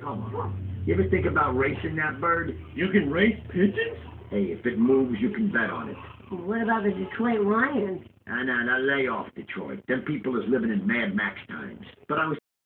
Come on. You ever think about racing that bird? You can race pigeons? Hey, if it moves, you can bet on it. What about the Detroit Lions? Nah, lay off Detroit. Them people is living in Mad Max times. But I was